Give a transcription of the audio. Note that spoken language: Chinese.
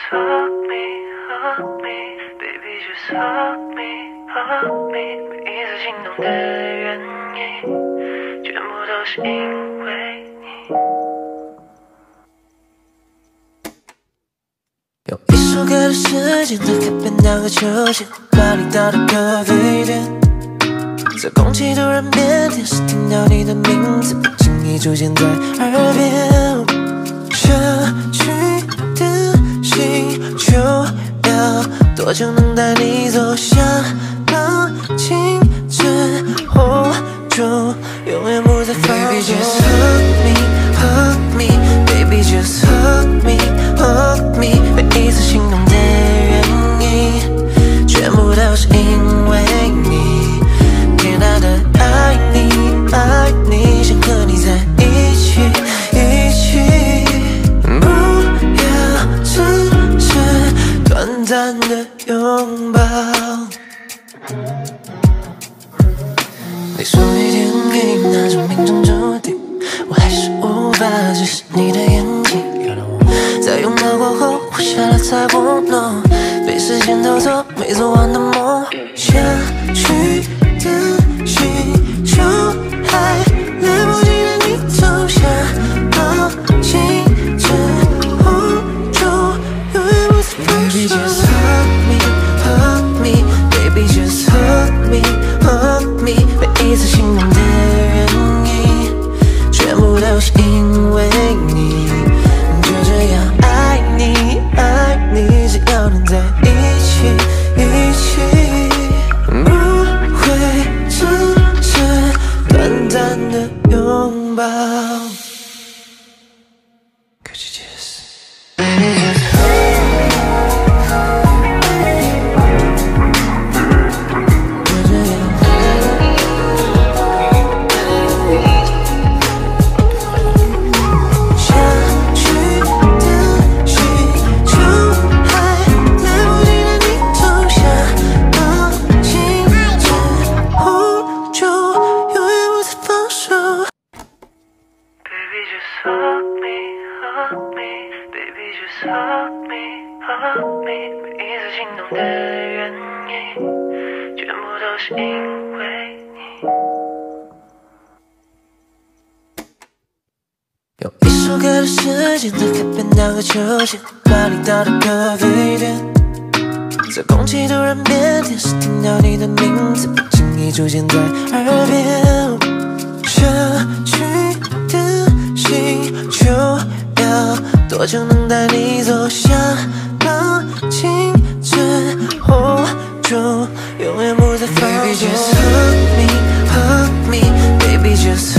hug me, hug me, baby just hug me, hug me。每一次心动的原因，全部都是因为你。 用一首歌的时间，在改变那个球鞋，巴黎到的咖啡店，在空气突然变甜时，听到你的名字，不经意出现在耳边。下去的心就要多久能带你走向梦境之后，就永远不再放手。Baby just hug me, hug me, baby just hug me, hug me。每一次心动的原因，全部都是因为你。天大的爱你，爱你，想和你在一起，一起。不要只是短暂的拥抱。你说一定可以那种命中注定，我还是无法直视你的眼睛。在拥抱过后，活下来才不能被时间偷走没做完的梦。下去的心就还来不及让你走向梦境之后，就永远不再放手。Baby just hug me, hug me, baby just hug me, hug me。每一次心动的原因，全部都是因为你。就这样爱你，爱你，只要能在一起，一起。不会只是短暂的拥抱。Could you just baby just hug me, hug me, baby just hug me, hug me。每一次心动的原因，全部都是因为你。 用一首歌的时间，在改变那个球鞋，巴黎到的咖啡店，在空气突然变甜时，听到你的名字，不经意出现在耳边。下去的心就要多久能带你走向梦境之后，就永远不再放手。Baby just hug me, hug me, baby just